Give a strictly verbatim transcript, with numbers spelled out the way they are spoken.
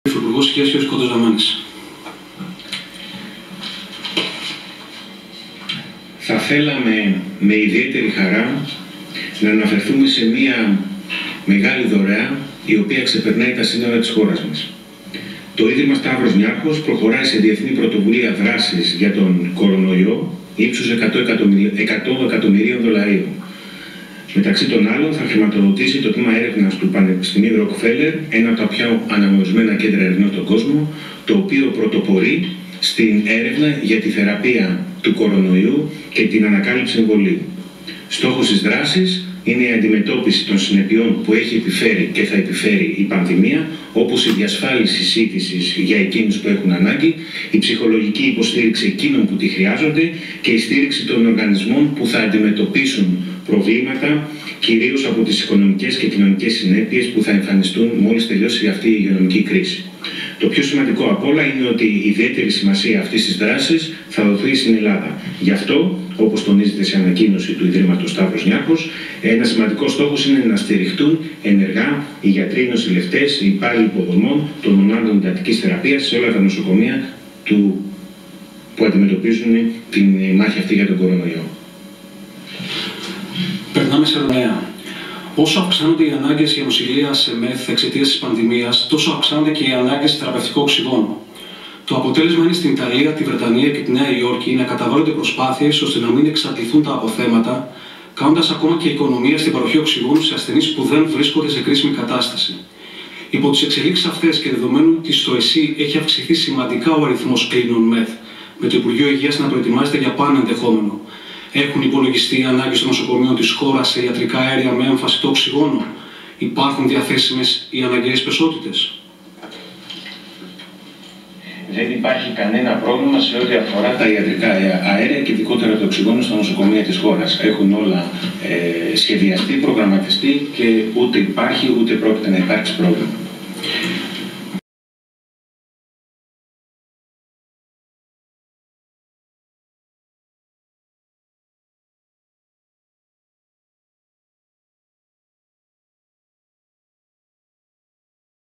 Υπουργός Υγείας κ. Κοντοζαμάνης. Θα θέλαμε με ιδιαίτερη χαρά να αναφερθούμε σε μία μεγάλη δωρεά η οποία ξεπερνάει τα σύνορα της χώρας μας. Το Ίδρυμα Σταύρος Νιάρχος προχωράει σε διεθνή πρωτοβουλία δράσης για τον κορονοϊό ύψους εκατό εκατομμυρίων δολαρίων. Μεταξύ των άλλων, θα χρηματοδοτήσει το τμήμα έρευνας του Πανεπιστημίου Ροκφέλερ, ένα από τα πιο αναγνωρισμένα κέντρα ερευνών στον κόσμο, το οποίο πρωτοπορεί στην έρευνα για τη θεραπεία του κορονοϊού και την ανακάλυψη εμβολίου. Στόχος της δράσης είναι η αντιμετώπιση των συνεπειών που έχει επιφέρει και θα επιφέρει η πανδημία, όπως η διασφάλιση σύντησης για εκείνους που έχουν ανάγκη, η ψυχολογική υποστήριξη εκείνων που τη χρειάζονται και η στήριξη των οργανισμών που θα αντιμετωπίσουν προβλήματα, κυρίως από τις οικονομικές και κοινωνικές συνέπειες που θα εμφανιστούν μόλις τελειώσει αυτή η υγειονομική κρίση. Το πιο σημαντικό απ' όλα είναι ότι η ιδιαίτερη σημασία αυτής της δράσης θα δοθεί στην Ελλάδα. Γι' αυτό, όπως τονίζεται σε ανακοίνωση του Ιδρύματος Σταύρος Νιάρχος, ένα σημαντικό στόχος είναι να στηριχτούν ενεργά οι γιατροί, οι νοσηλευτές, οι υπάλληλοι υποδομών των μονάδων εντατικής θεραπείας σε όλα τα νοσοκομεία του, που αντιμετωπίζουν την μάχη αυτή για τον κορονοϊό. Περνάμε σε ρωτέα. Όσο αυξάνονται οι ανάγκες για νοσηλεία σε ΜΕΘ εξαιτίας της πανδημίας, τόσο αυξάνονται και οι ανάγκες σε θεραπευτικό οξυγόνο. Το αποτέλεσμα είναι στην Ιταλία, τη Βρετανία και τη Νέα Υόρκη να καταβάλλονται προσπάθειες ώστε να μην εξαντληθούν τα αποθέματα, κάνοντας ακόμα και οικονομία στην παροχή οξυγόνου σε ασθενείς που δεν βρίσκονται σε κρίσιμη κατάσταση. Υπό τις εξελίξεις αυτές και δεδομένου ότι στο ΕΣΥ έχει αυξηθεί σημαντικά ο αριθμός κλίνων ΜΕΘ, με το Υπουργείο Υγείας να προετοιμάζεται για πάνω ενδεχόμενο. Έχουν υπολογιστεί οι ανάγκες των νοσοκομείων της χώρας σε ιατρικά αέρια με έμφαση το οξυγόνο. Υπάρχουν διαθέσιμες οι αναγκαίες ποσότητες. Δεν υπάρχει κανένα πρόβλημα σε ό,τι αφορά τα ιατρικά αέρια και ειδικότερα το οξυγόνο στα νοσοκομεία της χώρας. Έχουν όλα ε, σχεδιαστεί, προγραμματιστεί και ούτε υπάρχει ούτε πρόκειται να υπάρξει πρόβλημα.